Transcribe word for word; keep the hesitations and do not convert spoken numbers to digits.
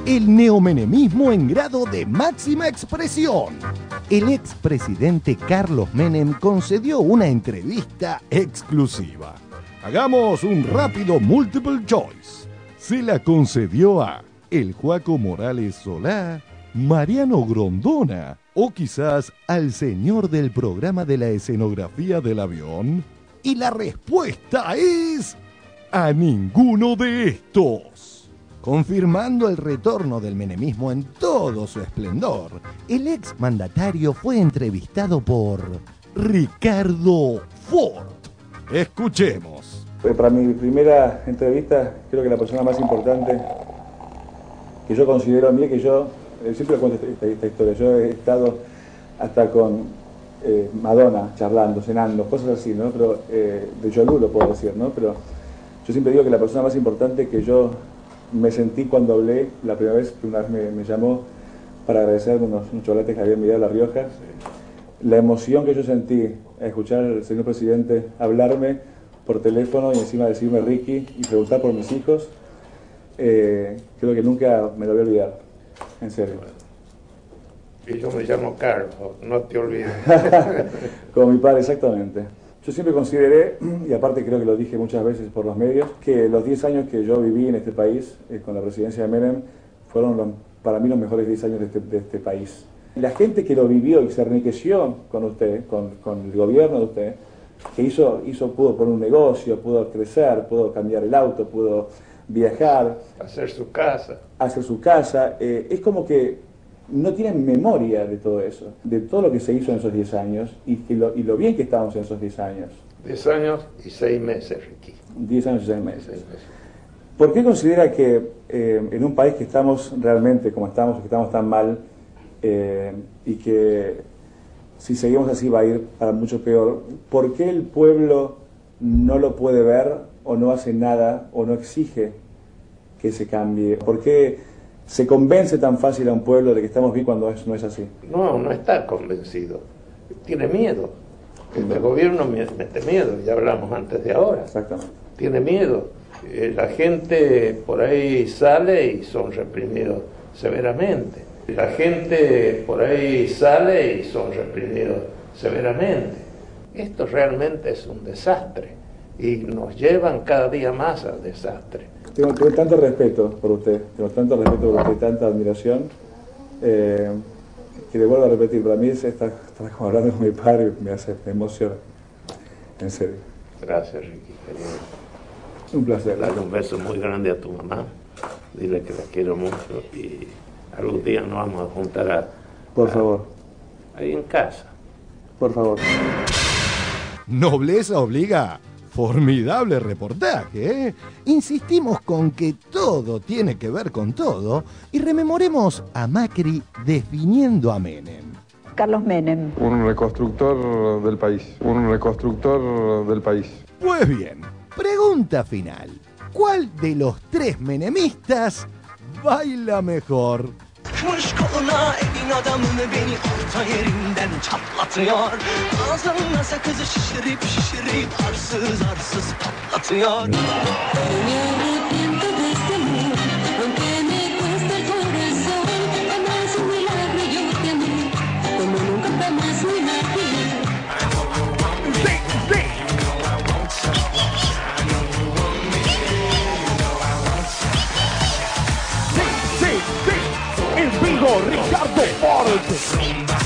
el neomenemismo en grado de máxima expresión. El expresidente Carlos Menem concedió una entrevista exclusiva. Hagamos un rápido multiple choice. Se la concedió a el Juaco Morales Solá, Mariano Grondona o quizás al señor del programa de la escenografía del avión. Y la respuesta es a ninguno de estos. Confirmando el retorno del menemismo en todo su esplendor, el exmandatario fue entrevistado por Ricardo Ford. Escuchemos. Para mi primera entrevista, creo que la persona más importante que yo considero a mí, que yo eh, siempre cuento esta, esta historia, yo he estado hasta con eh, Madonna charlando, cenando, cosas así, ¿no? Pero eh, de Yolú lo puedo decir, ¿no? Pero yo siempre digo que la persona más importante que yo me sentí cuando hablé la primera vez que una vez me, me llamó para agradecerme unos, unos chocolates que había enviado a La Rioja, la emoción que yo sentí a escuchar al señor presidente hablarme por teléfono y encima decirme Ricky y preguntar por mis hijos, eh, creo que nunca me lo voy a olvidar, en serio. Y yo me llamo Carlos, no te olvides. Como mi padre, exactamente. Yo siempre consideré, y aparte creo que lo dije muchas veces por los medios, que los diez años que yo viví en este país, eh, con la presidencia de Menem, fueron los, para mí los mejores diez años de este, de este país. La gente que lo vivió y se enriqueció con usted, con, con el gobierno de usted, que hizo, hizo, pudo poner un negocio, pudo crecer, pudo cambiar el auto, pudo viajar. Hacer su casa. Hacer su casa. Eh, es como que no tienen memoria de todo eso, de todo lo que se hizo en esos diez años y, y, lo, y lo bien que estábamos en esos diez años. diez años y seis meses, Ricky. diez años y seis meses. ¿Por qué considera que eh, en un país que estamos realmente como estamos, que estamos tan mal, eh, y que si seguimos así va a ir para mucho peor, ¿por qué el pueblo no lo puede ver o no hace nada o no exige que se cambie? ¿Por qué se convence tan fácil a un pueblo de que estamos bien cuando es, no es así? No, no está convencido. Tiene miedo. Este gobierno mete miedo, ya hablamos antes de ahora. Exactamente. Tiene miedo. Eh, la gente por ahí sale y son reprimidos severamente. La gente por ahí sale y son reprimidos severamente. Esto realmente es un desastre y nos llevan cada día más al desastre. Tengo, tengo tanto respeto por usted, tengo tanto respeto por usted, tanta admiración, eh, que le vuelvo a repetir, para mí es estar, estar como hablando con mi padre, me hace, me emociona, en serio. Gracias, Ricky, querido. Un placer. Dale un beso muy grande a tu mamá, dile que la quiero mucho y algún día nos vamos a juntar a... Por a, favor. Ahí en casa. Por favor. Nobleza obliga. Formidable reportaje, ¿eh? Insistimos con que todo tiene que ver con todo y rememoremos a Macri definiendo a Menem. Carlos Menem. Un reconstructor del país, un reconstructor del país. Pues bien, pregunta final. ¿Cuál de los tres menemistas baila mejor? Çıkmış koluna evin adamını beni orta yerinden çatlatıyor. Ağzına sakızı şişirip şişirip arsız arsız patlatıyor. Sí, sí, sí, en vivo Ricardo Ford.